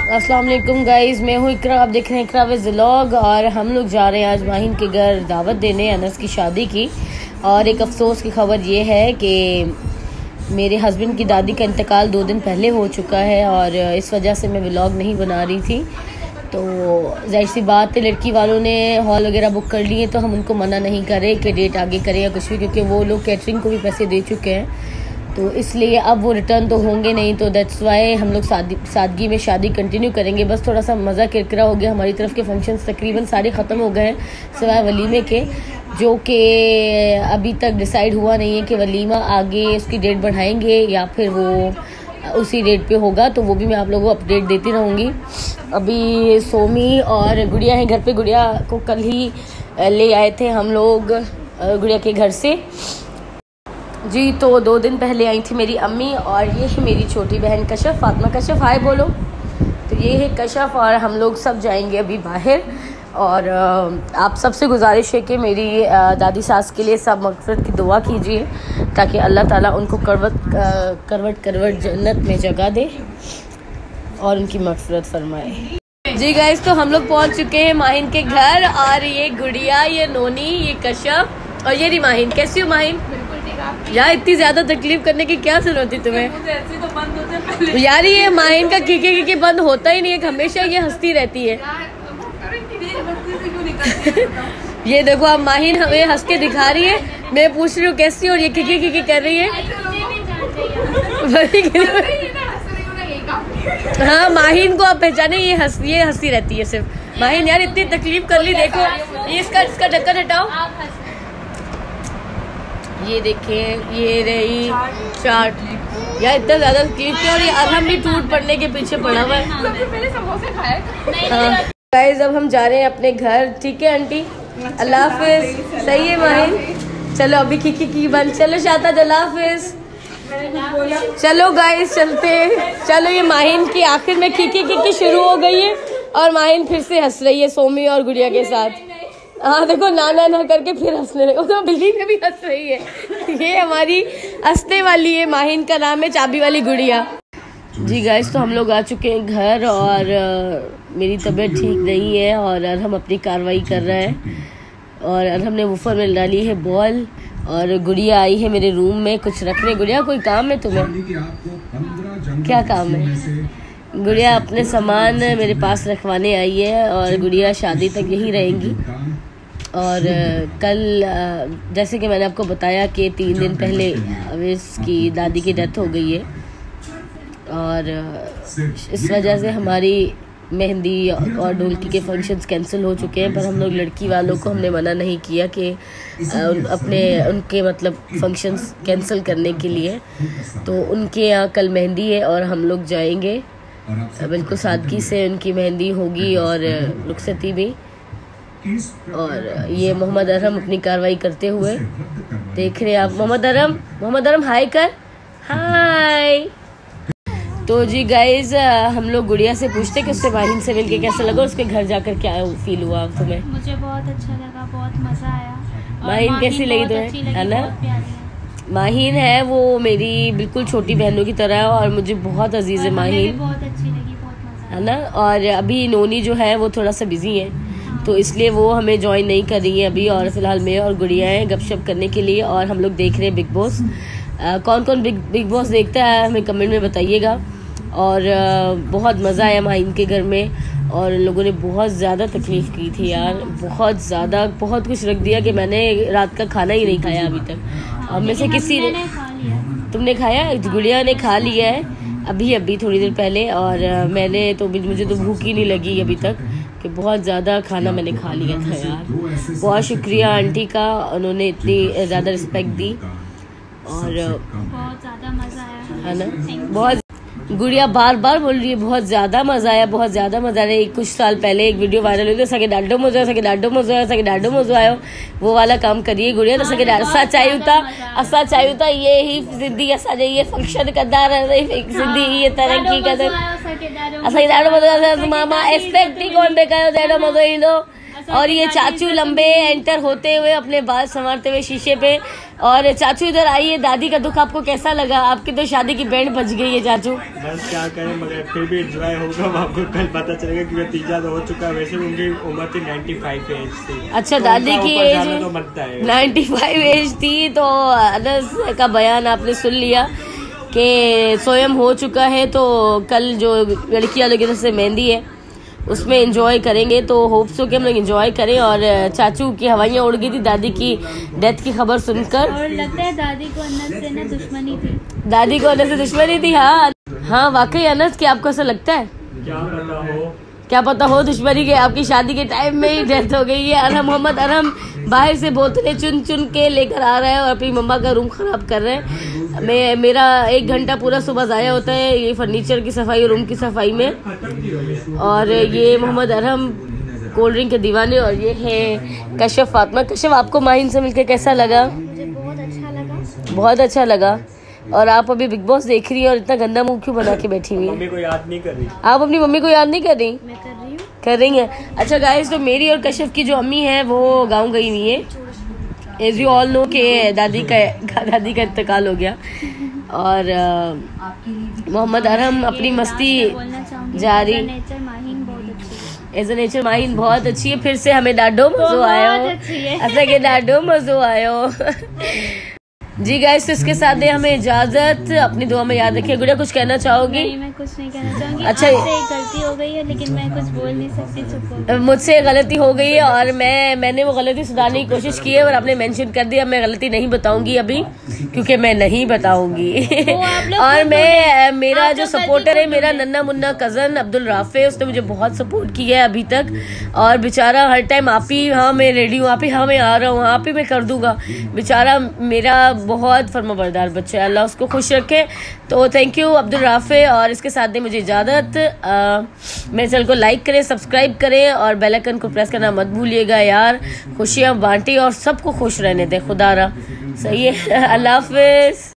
अस्सलाम वालेकुम गाइस, मैं हूँ इकरा। आप देख रहे हैं इकरा विज़ व्लॉग। और हम लोग जा रहे हैं आज माहिन के घर दावत देने अनस की शादी की। और एक अफसोस की खबर ये है कि मेरे हस्बैंड की दादी का इंतकाल 2 दिन पहले हो चुका है और इस वजह से मैं व्लॉग नहीं बना रही थी। तो जाहिर सी बात है, लड़की वालों ने हॉल वगैरह बुक कर लिए तो हम उनको मना नहीं करें कि डेट आगे करें या कुछ भी, क्योंकि वो लोग कैटरिंग को भी पैसे दे चुके हैं। तो इसलिए अब वो रिटर्न तो होंगे नहीं, तो दैट्स वाई हम लोग सादगी में शादी कंटिन्यू करेंगे। बस थोड़ा सा मज़ा किरकिरा हो गया। हमारी तरफ के फंक्शंस तकरीबन सारे ख़त्म हो गए हैं सिवाय वलीमे के, जो कि अभी तक डिसाइड हुआ नहीं है कि वलीमा आगे उसकी डेट बढ़ाएंगे या फिर वो उसी डेट पे होगा। तो वो भी मैं आप लोगों को अपडेट देती रहूँगी। अभी सोमी और गुड़िया हैं घर पे। गुड़िया को कल ही ले आए थे हम लोग गुड़िया के घर से जी। तो 2 दिन पहले आई थी मेरी अम्मी और ये है मेरी छोटी बहन कशफ, फातिमा कशफ, हाय बोलो। तो ये है कशफ और हम लोग सब जाएंगे अभी बाहर। और आप सबसे गुजारिश है कि मेरी दादी सास के लिए सब मग़फ़िरत की दुआ कीजिए ताकि अल्लाह ताला उनको करवट जन्नत में जगह दे और उनकी मग़फ़िरत फरमाए जी। गाइस, तो हम लोग पहुंच चुके हैं माहिन के घर। और ये गुड़िया, ये नोनी, ये कशफ और ये रही माहिन। कैसी हो माहिन? यार इतनी ज्यादा तकलीफ करने की क्या जरूरत थी तुम्हें? तो बंद होते यार ये माहिन का की बंद होता ही नहीं है, हमेशा ये हंसती रहती है। ये देखो अब माहिन हमें हंस के दिखा रही है। मैं पूछ रही हूँ कैसी, और ये की कर रही है। हाँ, माहिन को आप पहचाने, ये हंसती रहती है सिर्फ। माहिन यार इतनी तकलीफ कर ली, देखो ये इसका ढक्कन हटाओ। ये देखें, ये रही चाट। यार इतना ज्यादा तकलीफ किया और ये अरहम भी टूट पड़ने के पीछे पड़ा हुआ है। गाइस, अब हम जा रहे हैं अपने घर। ठीक है आंटी, अल्लाह हाफिज। सही है माहिन? चलो अभी की बंद। चलो शाता, अल्लाह हाफिज। चलो गाइस चलते। चलो, ये माहिन की आखिर में की शुरू हो गई है और माहिन फिर से हंस रही है सोमी और गुड़िया के साथ। हाँ देखो, ना करके फिर हंसने लगे। तो बिल्ली में भी हंस रही है। ये हमारी हंसने वाली है, माहिन का नाम है चाबी वाली गुड़िया जी। गाइस, तो हम लोग आ चुके हैं घर और मेरी तबीयत ठीक नहीं है और हम अपनी कार्रवाई कर रहे हैं। और हमने वूफर में डाली है बॉल और गुड़िया आई है मेरे रूम में कुछ रखने। गुड़िया, कोई काम है तुम्हें? क्या काम है? गुड़िया अपने सामान मेरे पास रखवाने आई है और गुड़िया शादी तक यहीं रहेंगी। और कल जैसे कि मैंने आपको बताया कि 3 दिन पहले अवेश की दादी की डेथ हो गई है और इस वजह से हमारी मेहंदी और ढोलकी के फंक्शंस कैंसिल हो चुके हैं। पर हम लोग लड़की वालों को हमने मना नहीं किया कि उनके मतलब फंक्शंस कैंसिल करने के लिए। तो उनके यहाँ कल मेहंदी है और हम लोग जाएंगे। बिल्कुल सादगी से उनकी मेहंदी होगी और रुखसती भी। और ये मोहम्मद अरहम अपनी कार्रवाई करते हुए देख रहे हैं आप। मोहम्मद अरहम हाय कर, हाय। तो जी गाइज, हम लोग गुड़िया से पूछते कि उससे माहिन से मिलके कैसा लगा, उसके घर जाकर क्या फील हुआ तुम्हें? मुझे बहुत अच्छा लगा, बहुत मजा आया। माहिन कैसी लगी तुम्हें? है ना, माहिन है वो मेरी बिल्कुल छोटी बहनों की तरह और मुझे बहुत अजीज है माहिन, बहुत अच्छी लगी, बहुत मजा है ना। और अभी नोनी जो है वो थोड़ा सा बिजी है तो इसलिए वो हमें ज्वाइन नहीं कर रही है अभी। और फिलहाल मैं और गुड़िया हैं गपशप करने के लिए और हम लोग देख रहे हैं बिग बॉस। कौन कौन बिग बॉस देखता है हमें कमेंट में बताइएगा। और बहुत मज़ा आया माहिन के घर में और लोगों ने बहुत ज़्यादा तकलीफ़ की थी यार, बहुत ज़्यादा, बहुत कुछ रख दिया कि मैंने रात का खाना ही नहीं खाया अभी तक। और में से किसी ने तुमने खाया? गुड़िया ने खा लिया है अभी थोड़ी देर पहले और मैंने तो मुझे तो भूख ही नहीं लगी अभी तक कि बहुत ज़्यादा खाना मैंने खा लिया था यार। बहुत शुक्रिया आंटी का, उन्होंने इतनी ज़्यादा रिस्पेक्ट दी और बहुत ज़्यादा मज़ा आया, है ना। बहुत गुड़िया बार बोल रही है बहुत ज़्यादा मज़ा आया, बहुत ज़्यादा मज़ा आया। कुछ साल पहले एक वीडियो वायरल हुई थी, सके डाडो मज़ो आयो, वो वाला काम करिए गुड़िया। तो सके असा चाहिए था ये ही ज़िंदगी असांजे ये फंक्शन कंदा ज़िंदगी ये तरक्की कंदे असांखे ॾाढो मज़ो आयो। मामा एक्सपेक्ट ई कोन पिया कयो त एॾो मज़ो ईंदो। और ये चाचू लंबे एंटर होते हुए अपने बाल संवारते हुए शीशे पे और चाचू इधर आइए, दादी का दुख आपको कैसा लगा? आपकी तो शादी की बैंड बज गई है चाचू। बस क्या करें, मगर फिर भी एंजॉय होगा, आपको कल पता चलेगा कि भतीजा तो हो चुका है। वैसे उनकी उम्र थी 95 एज थी। अच्छा, तो दादी की एज तो बनता है 95 एज थी। तो अनस का बयान आपने सुन लिया कि स्वयं हो चुका है। तो कल जो लड़की वालों की तरफ से मेहंदी है उसमें एंजॉय करेंगे, तो होप्स हो कि हम लोग एंजॉय करें। और चाचू की हवाइयाँ उड़ गई थी दादी की डेथ की खबर सुनकर। और लगता है दादी को अनस से ना दुश्मनी थी। दादी को अनस से दुश्मनी थी। हाँ वाकई अनस, क्या आपको ऐसा लगता है? क्या पता हो दुश्मनी के आपकी शादी के टाइम में ही डेथ हो गई है। अरहम मोहम्मद अरहम बाहर से बोतलें चुन चुन के लेकर आ रहा है और अपनी मम्मा का रूम खराब कर रहे हैं। मेरा 1 घंटा पूरा सुबह ज़ाया होता है ये फर्नीचर की सफाई और रूम की सफाई में। और ये मोहम्मद अरहम कोल्ड ड्रिंक के दीवाने। और ये है कश्यप फातिमा। कश्यप, आपको माहिन से मिलकर कैसा लगा? मुझे बहुत अच्छा लगा। बहुत अच्छा लगा। और आप अभी बिग बॉस देख रही हैं और इतना गंदा मुंह क्यों बना के बैठी हुई हैं? मम्मी को याद नहीं कर रही। आप अपनी मम्मी को याद नहीं कर रही? मैं कर रही हूँ। कर रही हैं। अच्छा गाइस, तो मेरी और कश्यप की जो अम्मी है वो गांव गई हुई है। एज यू ऑल नो कि दादी का इंतकाल हो गया। और मोहम्मद अरहम अपनी मस्ती जारी। एज ए नेचर माहिन बहुत अच्छी है। फिर से हमें डाडो मजो आयो, ऐसा कि डाडो मजो आयो। जी गाइस, तो इसके साथ दे हमें इजाजत। अपनी दुआ में याद रखिए। गुड़िया, कुछ कहना चाहोगी? नहीं, मैं कुछ नहीं कहना चाहूंगी। अच्छा, आपसे एक गलती हो गई है लेकिन मैं कुछ बोल नहीं सकती, चुप हो गई। मुझसे गलती हो गई है और मैंने वो गलती सुधारने की कोशिश की है और आपने मेंशन कर दिया। मैं गलती नहीं बताऊंगी अभी, क्योंकि मैं नहीं बताऊंगी। और मैं मेरा जो सपोर्टर है, मेरा नन्ना मुन्ना कजन अब्दुल राफे, उसने मुझे बहुत सपोर्ट किया है अभी तक। और बेचारा हर टाइम आप ही, हाँ मैं रेडी हूँ, आप ही, हाँ मैं आ रहा हूँ, आप ही मैं कर दूंगा। बेचारा मेरा बहुत फर्माबरदार बच्चा है, अल्लाह उसको खुश रखे। तो थैंक यू अब्दुल राफे। और इसके साथ दे मुझे इजाज़त। मेरे चैनल को लाइक करें, सब्सक्राइब करें और बेल आइकन को प्रेस करना मत भूलिएगा यार। खुशियाँ बांटी और सबको खुश रहने दें खुदारा। सही है। अल्लाह हाफिज़।